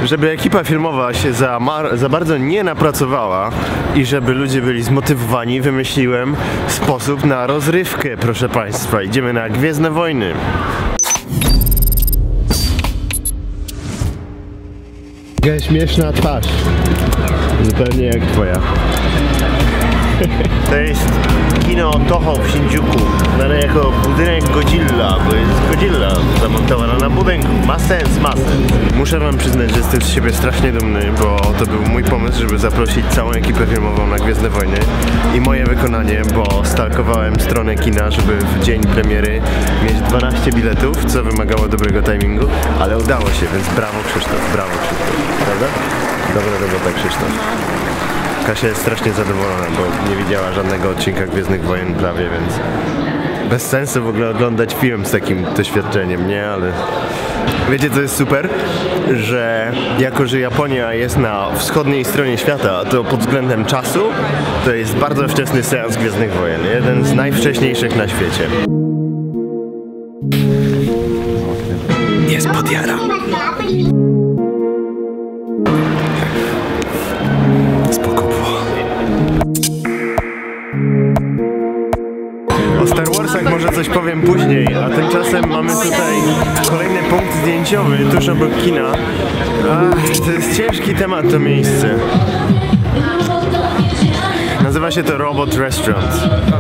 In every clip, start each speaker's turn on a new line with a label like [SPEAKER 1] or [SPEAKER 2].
[SPEAKER 1] Żeby ekipa filmowa się za bardzo nie napracowała i żeby ludzie byli zmotywowani, wymyśliłem sposób na rozrywkę, proszę Państwa. Idziemy na Gwiezdne Wojny. Jaka śmieszna twarz. Zupełnie jak twoja. To jest kino Toho w Shinjuku, znane jako budynek Godzilla, bo jest Godzilla zamontowana na budynku. Ma sens. Muszę wam przyznać, że jestem z siebie strasznie dumny, bo to był mój pomysł, żeby zaprosić całą ekipę filmową na Gwiezdne Wojny i moje wykonanie, bo stalkowałem stronę kina, żeby w dzień premiery mieć 12 biletów, co wymagało dobrego timingu, ale udało się, więc brawo Krzysztof, prawda? Dobra robota, Krzysztof. Kasia jest strasznie zadowolona, bo nie widziała żadnego odcinka Gwiezdnych Wojen prawie, więc bez sensu w ogóle oglądać film z takim doświadczeniem, nie? Ale wiecie, co jest super? Że jako, że Japonia jest na wschodniej stronie świata, to pod względem czasu to jest bardzo wczesny seans Gwiezdnych Wojen. Jeden z najwcześniejszych na świecie. Jest podjara. O Star Warsach może coś powiem później, a tymczasem mamy tutaj kolejny punkt zdjęciowy tuż obok kina. To jest ciężki temat, to miejsce. Nazywa się to Robot Restaurant.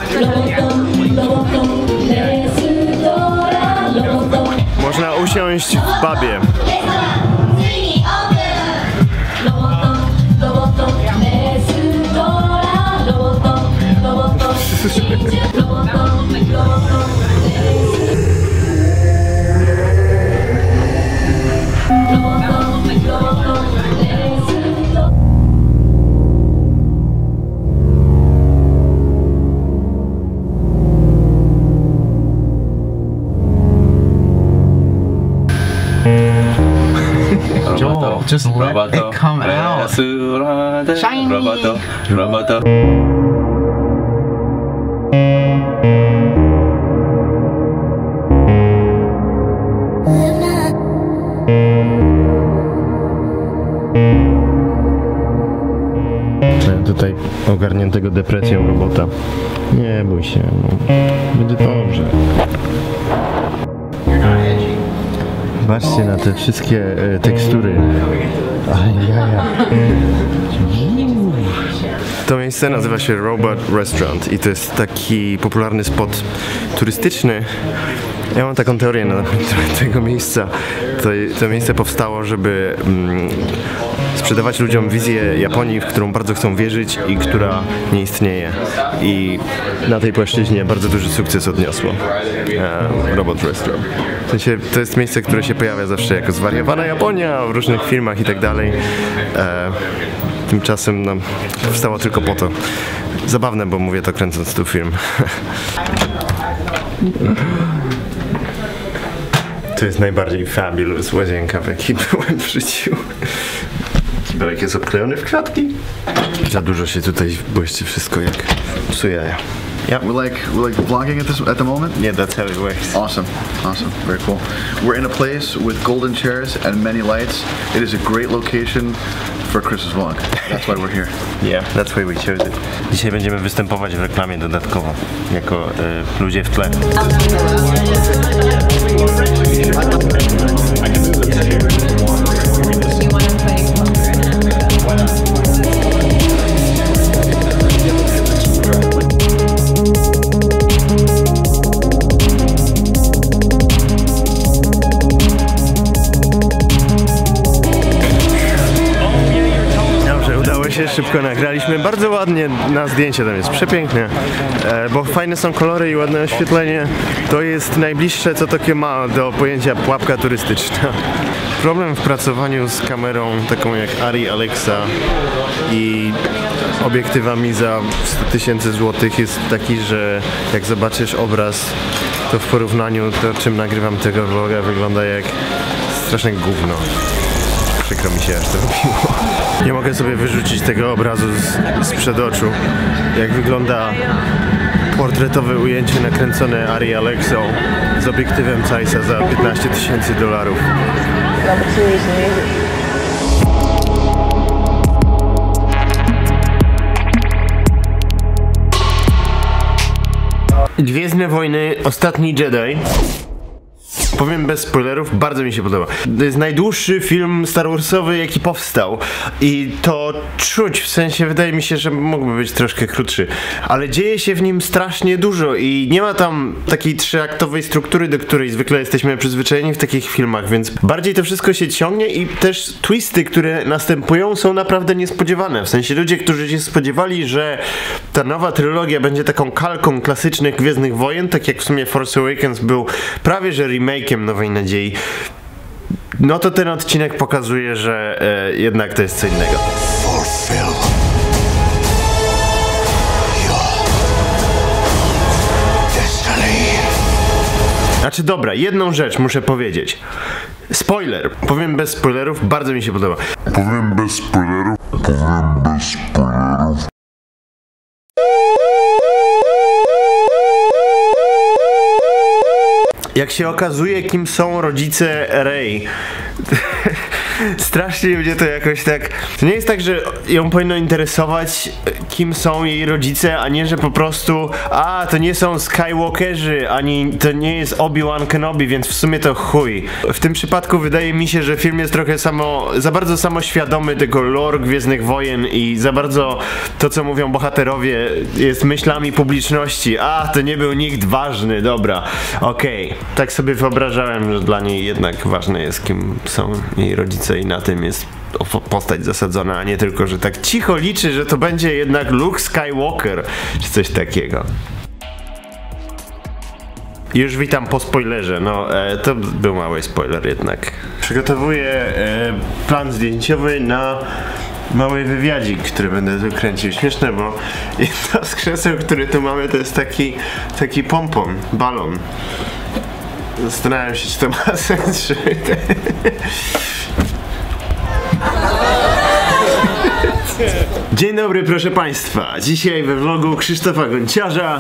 [SPEAKER 1] Można usiąść w pubie.
[SPEAKER 2] Joel, just let it come out. Shiny.
[SPEAKER 1] Tutaj ogarniętego depresją robota. Nie bój się, no. Będzie dobrze. Patrzcie na te wszystkie tekstury. Ale jaja. To miejsce nazywa się Robot Restaurant i to jest taki popularny spot turystyczny. Ja mam taką teorię na tego miejsca. To miejsce powstało, żeby sprzedawać ludziom wizję Japonii, w którą bardzo chcą wierzyć i która nie istnieje. I na tej płaszczyźnie bardzo duży sukces odniosło Robot Restaurant. W sensie, to jest miejsce, które się pojawia zawsze jako zwariowana Japonia w różnych filmach i tak dalej. Tymczasem no, powstało tylko po to. Zabawne, bo mówię to kręcąc tu film. To jest najbardziej fabulous łazienka, w jakiej byłem w życiu. Kibelek jest obklejony w kwiatki. Za dużo się tutaj błyszczy wszystko jak psuje.
[SPEAKER 3] Yeah, we're like vlogging at the moment.
[SPEAKER 1] Yeah, that's how it works.
[SPEAKER 3] Awesome, very cool. We're in a place with golden chairs and many lights. It is a great location for Chris's vlog. That's why we're here.
[SPEAKER 1] Yeah, that's why we chose it. Dzisiaj będziemy występować w reklamie dodatkowo, jako ludzie w tle. Szybko nagraliśmy, bardzo ładnie na zdjęcie, tam jest przepięknie, bo fajne są kolory i ładne oświetlenie. To jest najbliższe, co Tokio ma do pojęcia pułapka turystyczna. Problem w pracowaniu z kamerą taką jak Arri Alexa i obiektywami za 100 000 złotych jest taki, że jak zobaczysz obraz, to w porównaniu do czym nagrywam tego vloga wygląda jak straszne gówno. Przykro mi się aż to robiło. Nie mogę sobie wyrzucić tego obrazu sprzed oczu. Jak wygląda portretowe ujęcie nakręcone Arri Alexą z obiektywem Zeissa za $15 000. Gwiezdne Wojny, Ostatni Jedi. Powiem bez spoilerów, bardzo mi się podoba. To jest najdłuższy film Star Warsowy, jaki powstał. I to czuć, w sensie wydaje mi się, że mógłby być troszkę krótszy. Ale dzieje się w nim strasznie dużo i nie ma tam takiej trzyaktowej struktury, do której zwykle jesteśmy przyzwyczajeni w takich filmach, więc bardziej to wszystko się ciągnie i też twisty, które następują, są naprawdę niespodziewane. W sensie ludzie, którzy się spodziewali, że ta nowa trylogia będzie taką kalką klasycznych Gwiezdnych Wojen, tak jak w sumie Force Awakens był prawie że remake'iem Nowej Nadziei, no to ten odcinek pokazuje, że jednak to jest co innego. Znaczy dobra, jedną rzecz muszę powiedzieć. Spoiler. Powiem bez spoilerów, bardzo mi się podoba. Powiem bez spoilerów. Jak się okazuje, kim są rodzice Rey. Strasznie mnie to jakoś tak... To nie jest tak, że ją powinno interesować, kim są jej rodzice, a nie, że po prostu to nie są Skywalkerzy, ani to nie jest Obi-Wan Kenobi, więc w sumie to chuj. W tym przypadku wydaje mi się, że film jest trochę za bardzo samoświadomy tego lore Gwiezdnych Wojen i za bardzo to, co mówią bohaterowie, jest myślami publiczności. To nie był nikt ważny, dobra, okej. Tak sobie wyobrażałem, że dla niej jednak ważne jest, kim są jej rodzice i na tym jest postać zasadzona, a nie tylko, że tak cicho liczy, że to będzie jednak Luke Skywalker, czy coś takiego. Już witam po spoilerze, to był mały spoiler jednak. Przygotowuję plan zdjęciowy na mały wywiadzik, który będę tu kręcił. Śmieszne, bo jedno z krzeseł, które tu mamy, to jest taki pompon, balon. Zastanawiam się, czy to ma sens, czy... Dzień dobry, proszę Państwa. Dzisiaj we vlogu Krzysztofa Gonciarza.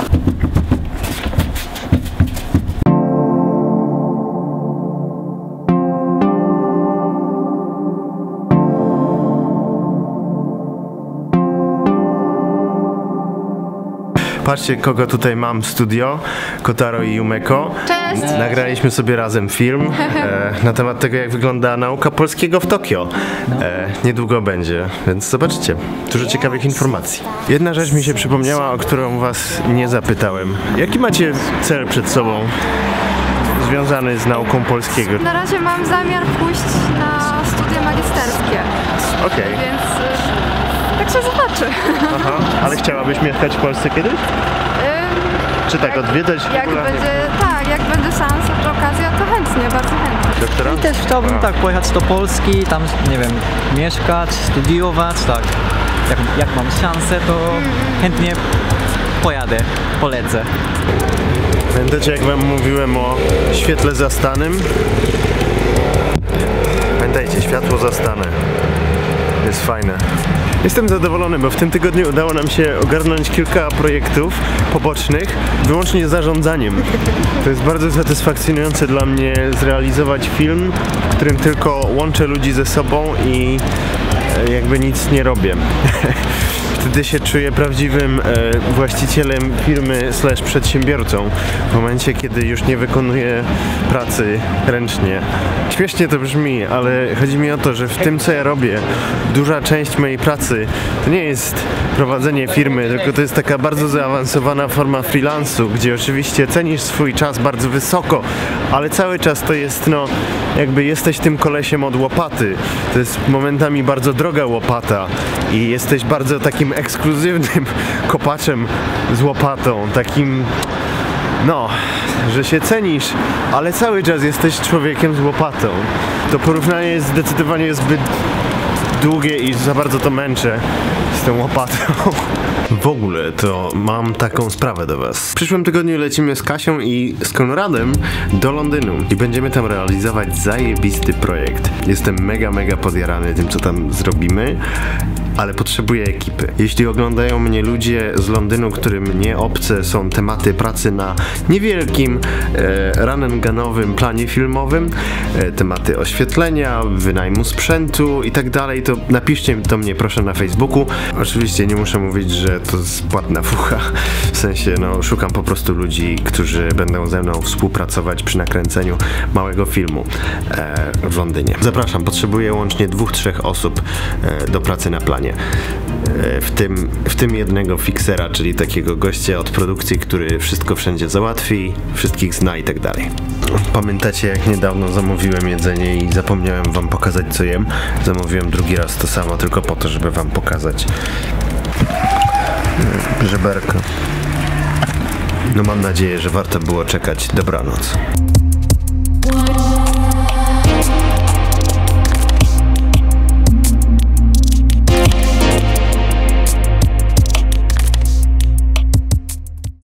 [SPEAKER 1] Patrzcie, kogo tutaj mam w studio. Kotaro i Yumeko.
[SPEAKER 4] Cześć!
[SPEAKER 1] Nagraliśmy sobie razem film na temat tego, jak wygląda nauka polskiego w Tokio. Niedługo będzie, więc zobaczcie. Dużo ciekawych informacji. Jedna rzecz mi się przypomniała, o którą was nie zapytałem. Jaki macie cel przed sobą związany z nauką polskiego?
[SPEAKER 4] Na razie mam zamiar pójść na studia magisterskie.
[SPEAKER 1] Okej.
[SPEAKER 4] Więc tak się zobaczy.
[SPEAKER 1] Aha, ale chciałabyś mieszkać w Polsce kiedyś? Czy tak odwiedzać?
[SPEAKER 4] Jak będzie szansa czy okazja, to chętnie, bardzo chętnie.
[SPEAKER 1] Doktora?
[SPEAKER 5] I też chciałbym tak pojechać do Polski, tam nie wiem, mieszkać, studiować, tak. Jak mam szansę, to chętnie pojadę, polecę.
[SPEAKER 1] Pamiętacie, jak wam mówiłem o świetle zastanym? Pamiętajcie, światło zastane. Jest fajne. Jestem zadowolony, bo w tym tygodniu udało nam się ogarnąć kilka projektów pobocznych wyłącznie zarządzaniem. To jest bardzo satysfakcjonujące dla mnie zrealizować film, w którym tylko łączę ludzi ze sobą i jakby nic nie robię. Wtedy się czuję prawdziwym właścicielem firmy / przedsiębiorcą w momencie, kiedy już nie wykonuję pracy ręcznie. Śmiesznie to brzmi, ale chodzi mi o to, że w tym, co ja robię, duża część mojej pracy to nie jest prowadzenie firmy, tylko to jest taka bardzo zaawansowana forma freelansu, gdzie oczywiście cenisz swój czas bardzo wysoko, ale cały czas to jest, jakby jesteś tym kolesiem od łopaty. To jest momentami bardzo droga łopata i jesteś bardzo takim ekskluzywnym kopaczem z łopatą, takim, że się cenisz, ale cały czas jesteś człowiekiem z łopatą. To porównanie jest zdecydowanie zbyt długie i za bardzo to męczę z tą łopatą. W ogóle to mam taką sprawę do was. W przyszłym tygodniu lecimy z Kasią i z Konradem do Londynu i będziemy tam realizować zajebisty projekt. Jestem mega podjarany tym, co tam zrobimy, ale potrzebuję ekipy. Jeśli oglądają mnie ludzie z Londynu, którym nie obce są tematy pracy na niewielkim run-and-gunowym planie filmowym, tematy oświetlenia, wynajmu sprzętu i tak dalej, to napiszcie do mnie proszę na Facebooku. Oczywiście nie muszę mówić, że to jest płatna fucha. W sensie, no, szukam po prostu ludzi, którzy będą ze mną współpracować przy nakręceniu małego filmu w Londynie. Zapraszam, potrzebuję łącznie 2-3 osób do pracy na planie. W tym jednego fiksera, czyli takiego gościa od produkcji, który wszystko wszędzie załatwi, wszystkich zna i tak dalej. Pamiętacie, jak niedawno zamówiłem jedzenie i zapomniałem wam pokazać, co jem? Zamówiłem drugi raz to samo, tylko po to, żeby wam pokazać żeberko. No mam nadzieję, że warto było czekać. Dobranoc.